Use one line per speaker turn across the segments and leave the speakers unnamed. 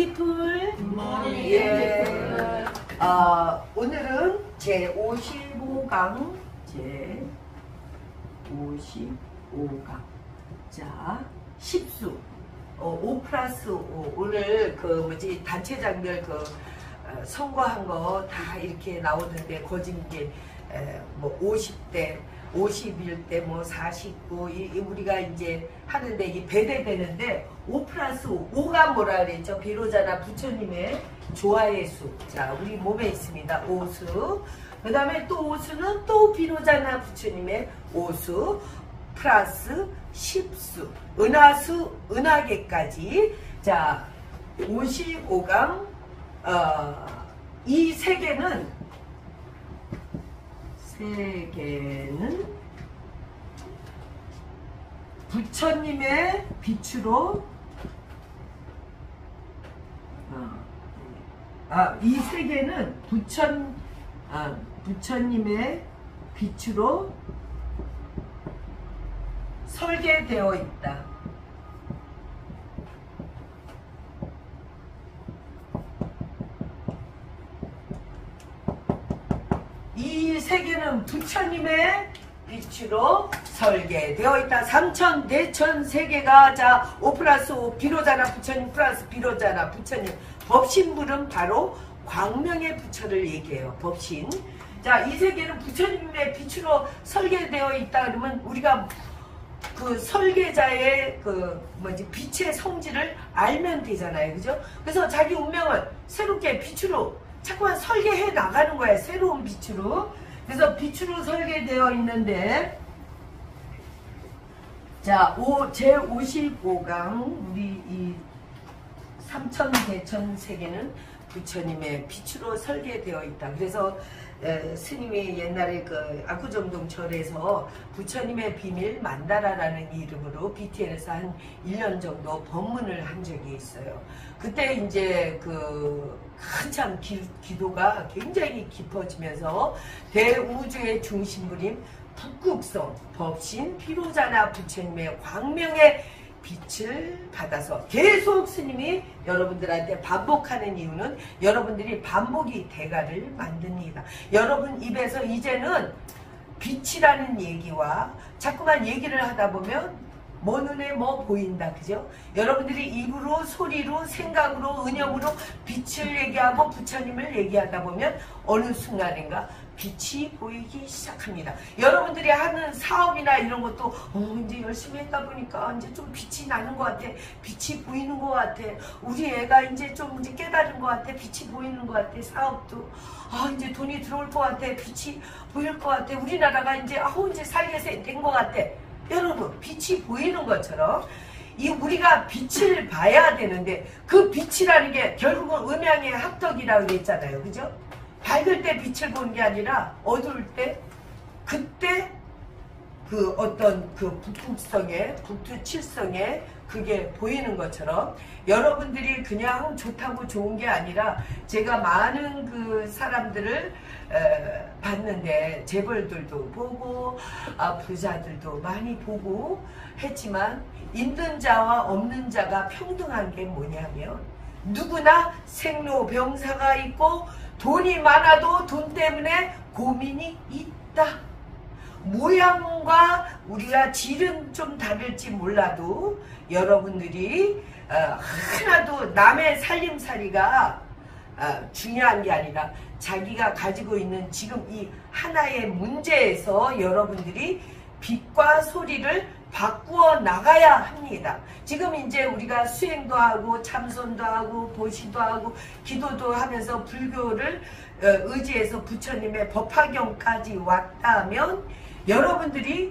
피플.
예. 오늘은 제55강. 제55강. 자, 10수. 5+5. 오늘 단체장들 선거한 거 다 이렇게 나오는데, 거진 게, 50대, 51대, 49, 우리가 이제 하는데, 이게 배대되는데, 5+5. 5가 뭐라 그랬죠? 비로자나 부처님의 조화의 수. 자, 우리 몸에 있습니다. 5수. 그 다음에 또 5수는 또 비로자나 부처님의 5수. 플러스 10수. 은하수, 은하계까지. 자, 55강, 이 세 개는 부처님의 빛으로 이 세 개는 부처님의 빛으로 설계되어 있다. 이 세계는 부처님의 빛으로 설계되어 있다. 삼천, 대천 세계가, 자, 5+5, 비로자나 부처님 플러스 비로자나 부처님. 법신불은 바로 광명의 부처를 얘기해요. 법신. 자, 이 세계는 부처님의 빛으로 설계되어 있다. 그러면 우리가 그 설계자의 빛의 성질을 알면 되잖아요. 그죠? 그래서 자기 운명을 새롭게 빛으로 자꾸만 설계해 나가는 거야. 새로운 빛으로. 그래서 빛으로 설계되어 있는데, 자, 제55강, 우리 이 삼천 대천 세계는 부처님의 빛으로 설계되어 있다. 그래서 스님이 옛날에 압구정동 절에서 부처님의 비밀 만다라라는 이름으로 BTL에서 한 1년 정도 법문을 한 적이 있어요. 그때 이제 한참 기도가 굉장히 깊어지면서 대우주의 중심부림 북극성 법신 비로자나 부처님의 광명의 빛을 받아서 계속 스님이 여러분들한테 반복하는 이유는 여러분들이 반복이 대가를 만듭니다. 여러분 입에서 이제는 빛이라는 얘기와 자꾸만 얘기를 하다 보면 뭐 눈에 뭐 보인다. 그죠? 여러분들이 입으로, 소리로, 생각으로, 은영으로 빛을 얘기하고 부처님을 얘기하다 보면 어느 순간인가 빛이 보이기 시작합니다. 여러분들이 하는 사업이나 이런 것도 이제 열심히 했다 보니까 이제 좀 빛이 나는 것 같아. 빛이 보이는 것 같아. 우리 애가 이제 좀 깨달은 것 같아. 빛이 보이는 것 같아. 사업도 이제 돈이 들어올 것 같아. 빛이 보일 것 같아. 우리나라가 이제 이제 살게 된 것 같아. 여러분, 빛이 보이는 것처럼 우리가 빛을 봐야 되는데, 그 빛이라는 게 결국은 음양의 합덕이라고 그랬잖아요. 그죠? 밝을 때 빛을 보는 게 아니라 어두울 때, 그때 북극성에, 북두칠성에 그게 보이는 것처럼 여러분들이 그냥 좋다고 좋은 게 아니라, 제가 많은 사람들을 봤는데, 재벌들도 보고 부자들도 많이 보고 했지만, 있는 자와 없는 자가 평등한 게 뭐냐면, 누구나 생로병사가 있고 돈이 많아도 돈 때문에 고민이 있다. 모양과 우리가 질은 좀 다를지 몰라도 여러분들이 하나도 남의 살림살이가 중요한 게 아니라 자기가 가지고 있는 지금 이 하나의 문제에서 여러분들이 빛과 소리를 바꾸어 나가야 합니다. 지금 이제 우리가 수행도 하고 참선도 하고 보시도 하고 기도도 하면서 불교를 의지해서 부처님의 법화경까지 왔다면, 여러분들이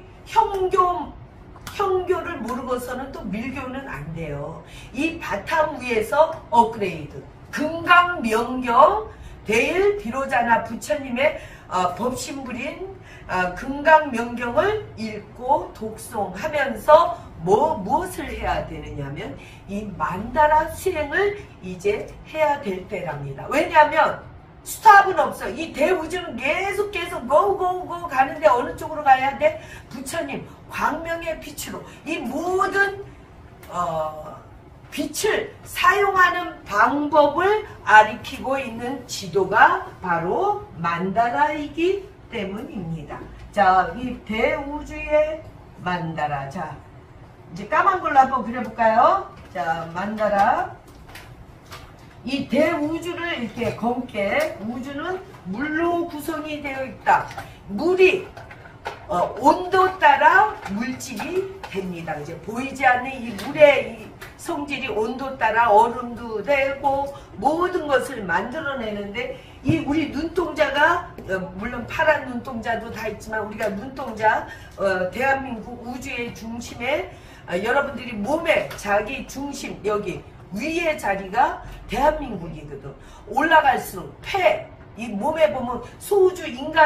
형교를 모르고서는 또 밀교는 안 돼요. 이 바탕 위에서 업그레이드, 금강명경, 대일 비로자나 부처님의 법신불인 금강명경을 읽고 독송하면서 무엇을 해야 되느냐면 이 만다라 수행을 이제 해야 될 때랍니다. 왜냐하면 스탑은 없어. 이 대우주는 계속 고고고 가는데 어느 쪽으로 가야 돼? 부처님 광명의 빛으로 이 모든 빛을 사용하는 방법을 가리키고 있는 지도가 바로 만다라이기 때문입니다. 자, 이 대우주의 만다라. 자, 이제 까만 걸로 한번 그려볼까요? 자, 만다라. 이 대우주를 이렇게 검게, 우주는 물로 구성이 되어 있다. 물이 온도 따라 물질이 됩니다. 이제 보이지 않는 이 물의 이 성질이 온도 따라 얼음도 되고 모든 것을 만들어내는데, 이 우리 눈동자가 물론 파란 눈동자도 다 있지만 우리가 눈동자 대한민국 우주의 중심에 여러분들이 몸의 자기 중심 여기 위의 자리가 대한민국이거든. 올라갈수록 폐, 이 몸에 보면 소우주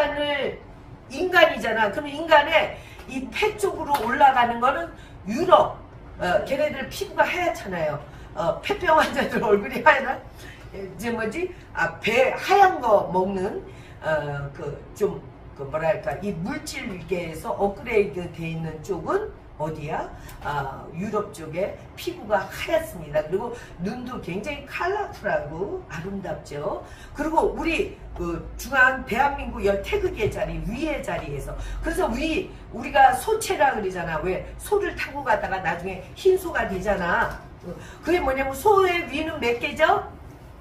인간이잖아. 그럼 인간의 이 폐 쪽으로 올라가는 거는 유럽. 걔네들 피부가 하얗잖아요. 폐병 환자들 얼굴이 하얘나? 이제 뭐지? 배 하얀 거 먹는 뭐랄까 이 물질계에서 업그레이드 돼 있는 쪽은 어디야? 유럽 쪽에 피부가 하얗습니다. 그리고 눈도 굉장히 컬러풀하고 아름답죠. 그리고 우리 중앙 대한민국 태극의 자리 위의 자리에서, 그래서 우리가 소체라 그러잖아. 왜 소를 타고 가다가 나중에 흰 소가 되잖아. 그게 뭐냐면 소의 위는 몇 개죠?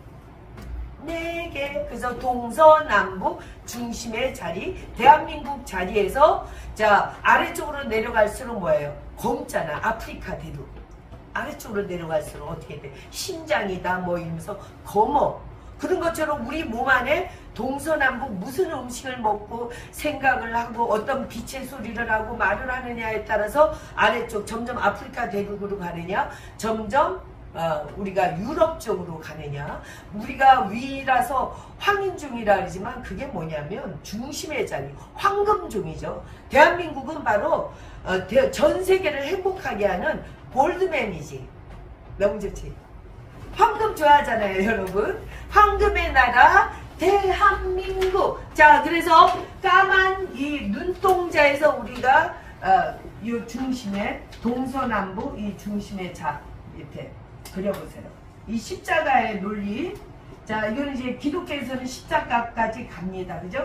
4개. 그래서 동서남북 중심의 자리, 대한민국 자리에서 자 아래쪽으로 내려갈수록 뭐예요? 검잖아. 아프리카 대륙. 아래쪽으로 내려갈수록 어떻게 돼? 심장이다 뭐 이러면서 검어. 그런 것처럼 우리 몸 안에 동서남북 무슨 음식을 먹고 생각을 하고 어떤 빛의 소리를 하고 말을 하느냐에 따라서 아래쪽 점점 아프리카 대륙으로 가느냐, 점점 우리가 유럽 쪽으로 가느냐, 우리가 위라서 황인종이라 그러지만 그게 뭐냐면 중심의 자리, 황금종이죠. 대한민국은 바로 전 세계를 행복하게 하는 골드맨이지. 너무 좋지. 황금 좋아하잖아요, 여러분. 황금의 나라 대한민국. 자, 그래서 까만 이 눈동자에서 우리가 이 중심에 동서남북 이 중심의 이렇게 그려보세요. 이 십자가의 논리. 자, 이거는 이제 기독교에서는 십자가까지 갑니다. 그죠?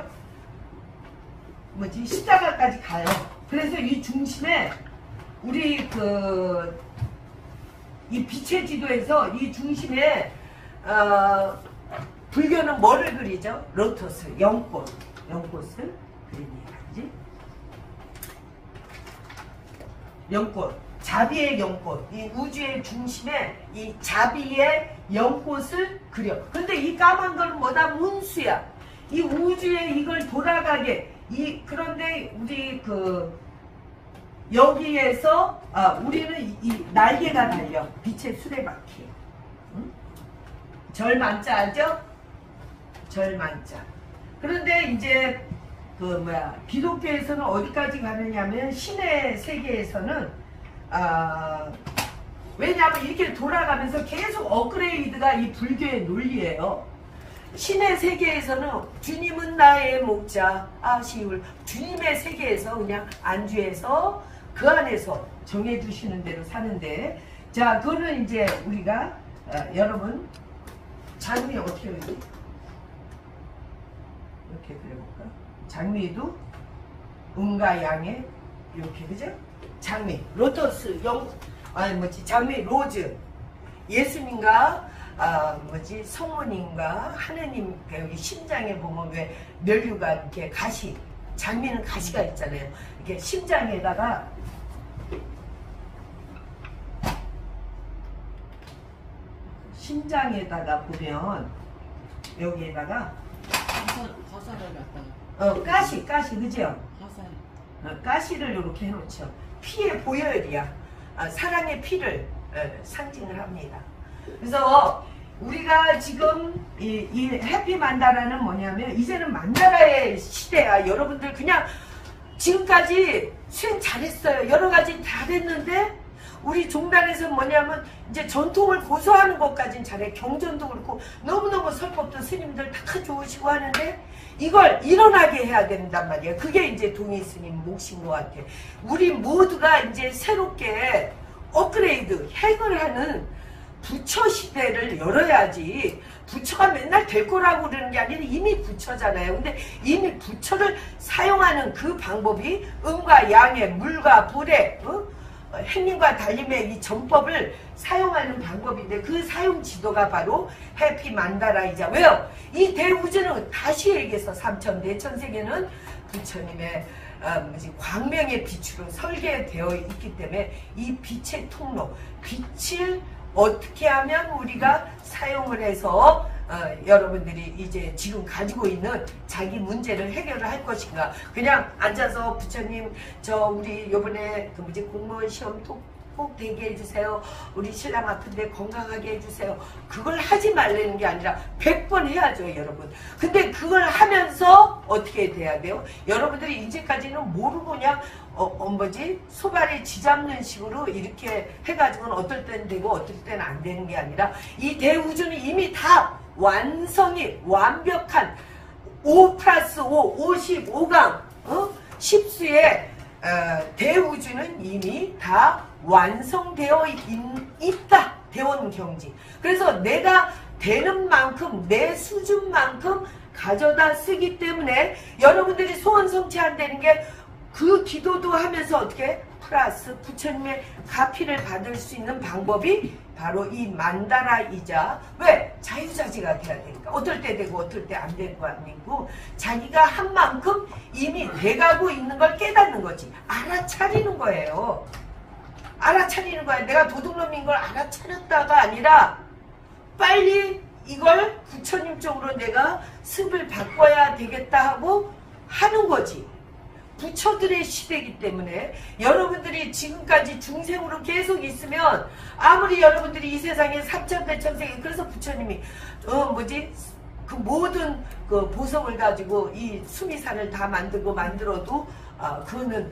뭐지? 십자가까지 가요. 그래서 이 중심에 우리 이 빛의 지도에서 이 중심에 불교는 뭐를 그리죠? 로터스, 연꽃을 그립니다. 그지? 연꽃, 자비의 연꽃, 이 우주의 중심에 이 자비의 연꽃을 그려. 근데 이 까만 건 뭐다? 문수야. 이 우주에 이걸 돌아가게. 그런데 우리 여기에서 우리는 이 날개가 달려. 빛의 수레바퀴. 응? 절만자 알죠? 절만자. 그런데 이제 기독교에서는 어디까지 가느냐면 신의 세계에서는 왜냐하면 이렇게 돌아가면서 계속 업그레이드가 이 불교의 논리예요. 신의 세계에서는 주님은 나의 목자 아시울, 주님의 세계에서 그냥 안주해서 그 안에서 정해주시는 대로 사는데, 자 그거는 이제 우리가 여러분 장미 어떻게 그리지? 이렇게 그려볼까? 장미도 음과 양의 이렇게, 그죠? 장미, 로터스, 장미, 로즈, 예수님과 성모님과 하느님, 여기 심장에 보면 왜 면류가 이렇게 가시, 장미는 가시가 있잖아요. 이렇게 심장에다가 보면 여기에다가 가시, 그죠? 가시를 이렇게 해놓죠. 피의 보혈이야. 사랑의 피를 상징을 합니다. 그래서 우리가 지금 이 해피 만다라는 뭐냐면 이제는 만다라의 시대야. 여러분들 그냥 지금까지 수행 잘했어요. 여러 가지 다 됐는데 우리 종단에서 뭐냐면 이제 전통을 고수하는 것까지는 잘해. 경전도 그렇고 너무너무 설법도 스님들 다 좋으시고 하는데 이걸 일어나게 해야 된단 말이야. 그게 이제 동의 스님 몫인 것 같아. 우리 모두가 이제 새롭게 업그레이드, 핵을 하는 부처 시대를 열어야지. 부처가 맨날 될 거라고 그러는 게 아니라 이미 부처잖아요. 근데 이미 부처를 사용하는 그 방법이 음과 양의 물과 불의 행님과 달림의 이 전법을 사용하는 방법인데 그 사용 지도가 바로 해피 만다라이자. 왜요? 이 대우주는 다시 얘기해서 삼천대천세계는 부처님의 광명의 빛으로 설계되어 있기 때문에 이 빛의 통로, 빛을 어떻게 하면 우리가 사용을 해서 여러분들이 이제 지금 가지고 있는 자기 문제를 해결을 할 것인가. 그냥 앉아서 부처님 저 우리 요번에 공무원 시험 꼭 되게 해주세요. 우리 신랑 아픈데 건강하게 해주세요. 그걸 하지 말라는 게 아니라 100번 해야죠, 여러분. 근데 그걸 하면서 어떻게 돼야 돼요? 여러분들이 이제까지는 모르고 그냥 소발에 쥐잡는 식으로 이렇게 해가지고는 어떨 때는 되고 어떨 때는 안 되는 게 아니라 이 대우주는 이미 다 완성이 완벽한 5+5 55강 10수의 대우주는 이미 다 완성되어 있다. 대원경지. 그래서 내가 되는 만큼 내 수준만큼 가져다 쓰기 때문에 여러분들이 소원 성취한다는 게 그 기도도 하면서 어떻게 플러스 부처님의 가피를 받을 수 있는 방법이 바로 이 만다라이자. 왜? 자유자재가 돼야 되니까. 어떨 때 되고 어떨 때 안 되는 거 아니고 자기가 한 만큼 이미 돼가고 있는 걸 깨닫는 거지. 알아차리는 거예요. 알아차리는 거야. 내가 도둑놈인 걸 알아차렸다가 아니라 빨리 이걸 부처님 쪽으로 내가 습을 바꿔야 되겠다 하고 하는 거지. 부처들의 시대이기 때문에 여러분들이 지금까지 중생으로 계속 있으면 아무리 여러분들이 이 세상에 삼천대천세계 그래서 부처님이 그 모든 그 보석을 가지고 이 수미산을 다 만들어도 그거는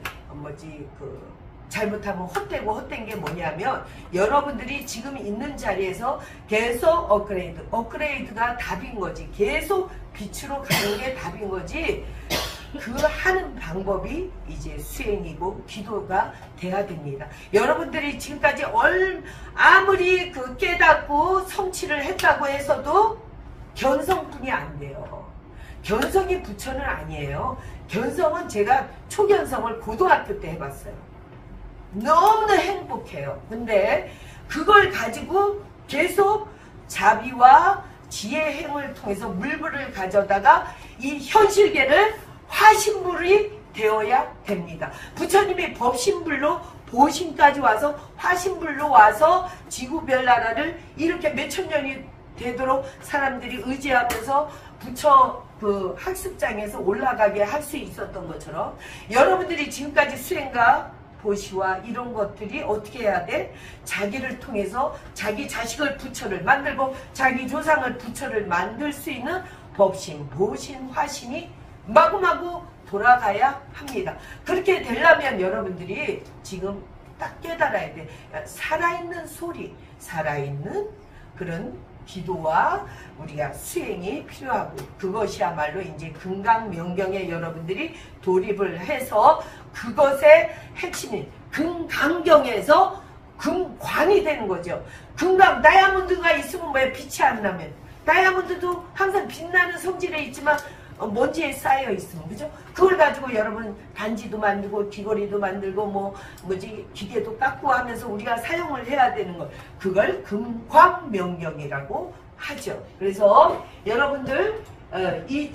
잘못하면 헛되고 헛된 게 뭐냐면 여러분들이 지금 있는 자리에서 계속 업그레이드가 답인 거지. 계속 빛으로 가는 게 답인 거지. 그 하는 방법이 이제 수행이고 기도가 돼야 됩니다. 여러분들이 지금까지 아무리 그 깨닫고 성취를 했다고 해서도 견성뿐이 안 돼요. 견성이 부처는 아니에요. 견성은 제가 초견성을 고등학교 때 해봤어요. 너무나 행복해요. 근데 그걸 가지고 계속 자비와 지혜행을 통해서 물불을 가져다가 이 현실계를 화신불이 되어야 됩니다. 부처님이 법신불로 보신까지 와서 화신불로 와서 지구별나라를 이렇게 몇천 년이 되도록 사람들이 의지하면서 부처 그 학습장에서 올라가게 할 수 있었던 것처럼 여러분들이 지금까지 수행과 보시와 이런 것들이 어떻게 해야 돼? 자기를 통해서 자기 자식을 부처를 만들고 자기 조상을 부처를 만들 수 있는 법신, 보신, 화신이 마구마구 돌아가야 합니다. 그렇게 되려면 여러분들이 지금 딱 깨달아야 돼. 살아있는 소리, 살아있는 그런 기도와 우리가 수행이 필요하고 그것이야말로 이제 금강명경에 여러분들이 돌입을 해서 그것의 핵심인 금강경에서 금광이 되는 거죠. 금강, 다이아몬드가 있으면 왜 빛이 안 나면? 다이아몬드도 항상 빛나는 성질에 있지만 먼지에 쌓여 있으면, 그죠? 그걸 가지고 여러분 반지도 만들고 귀걸이도 만들고 기계도 깎고 하면서 우리가 사용을 해야 되는 걸 그걸 금광명경이라고 하죠. 그래서 여러분들 이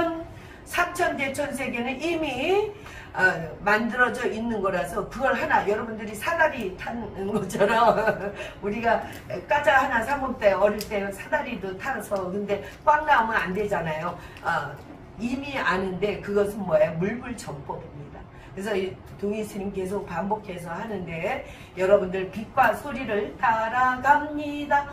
삼천대천세계는 이미 만들어져 있는 거라서 그걸 하나 여러분들이 사다리 타는 것처럼 우리가 과자 하나 사먹을 때 어릴 때 사다리도 타서 근데 꽉 나오면 안 되잖아요. 이미 아는데 그것은 뭐예요? 물불전법입니다. 그래서 이 동의스님 계속 반복해서 하는데 여러분들 빛과 소리를 따라갑니다.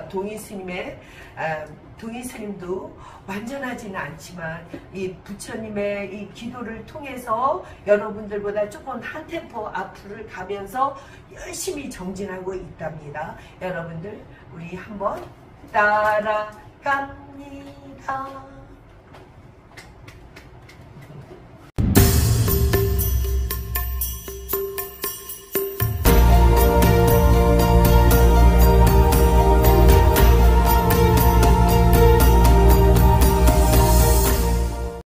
동의스님도 완전하지는 않지만 이 부처님의 이 기도를 통해서 여러분들보다 조금 한 템포 앞으로 가면서 열심히 정진하고 있답니다. 여러분들 우리 한번 따라갑니다.